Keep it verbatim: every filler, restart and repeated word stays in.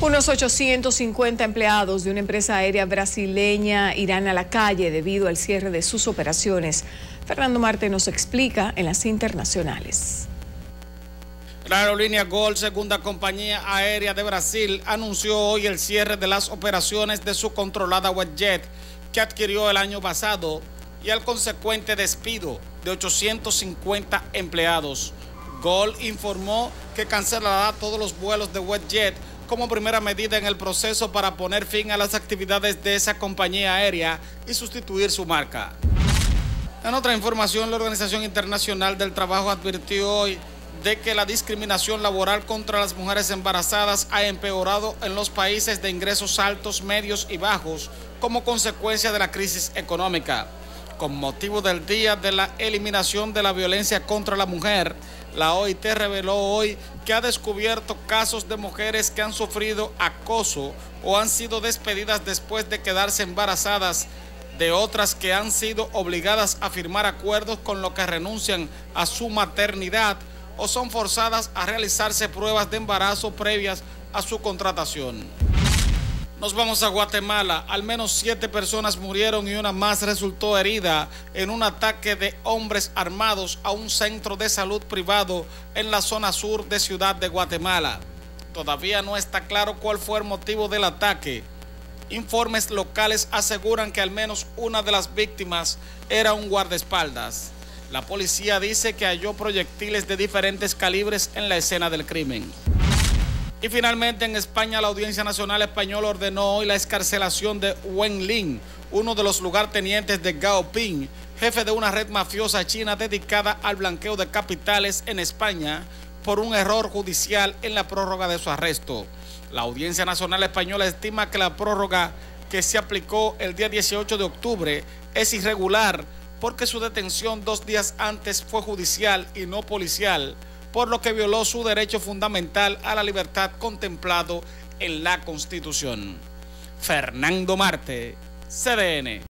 Unos ochocientos cincuenta empleados de una empresa aérea brasileña irán a la calle debido al cierre de sus operaciones. Fernando Marte nos explica en las internacionales. La aerolínea Gol, segunda compañía aérea de Brasil, anunció hoy el cierre de las operaciones de su controlada WestJet, que adquirió el año pasado, y el consecuente despido de ochocientos cincuenta empleados. Gol informó que cancelará todos los vuelos de WestJet como primera medida en el proceso para poner fin a las actividades de esa compañía aérea y sustituir su marca. En otra información, la Organización Internacional del Trabajo advirtió hoy de que la discriminación laboral contra las mujeres embarazadas ha empeorado en los países de ingresos altos, medios y bajos como consecuencia de la crisis económica. Con motivo del Día de la Eliminación de la Violencia contra la Mujer, la O I T reveló hoy que ha descubierto casos de mujeres que han sufrido acoso o han sido despedidas después de quedarse embarazadas, de otras que han sido obligadas a firmar acuerdos con los que renuncian a su maternidad o son forzadas a realizarse pruebas de embarazo previas a su contratación. Nos vamos a Guatemala. Al menos siete personas murieron y una más resultó herida en un ataque de hombres armados a un centro de salud privado en la zona sur de Ciudad de Guatemala. Todavía no está claro cuál fue el motivo del ataque. Informes locales aseguran que al menos una de las víctimas era un guardaespaldas. La policía dice que halló proyectiles de diferentes calibres en la escena del crimen. Y finalmente, en España, la Audiencia Nacional Española ordenó hoy la excarcelación de Wen Lin, uno de los lugartenientes de Gao Ping, jefe de una red mafiosa china dedicada al blanqueo de capitales en España, por un error judicial en la prórroga de su arresto. La Audiencia Nacional Española estima que la prórroga que se aplicó el día dieciocho de octubre es irregular porque su detención dos días antes fue judicial y no policial, por lo que violó su derecho fundamental a la libertad contemplado en la Constitución. Fernando Marte, C D N.